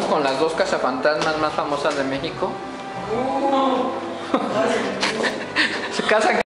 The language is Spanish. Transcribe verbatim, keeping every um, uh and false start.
con las dos cazafantasmas más famosas de México. Se casan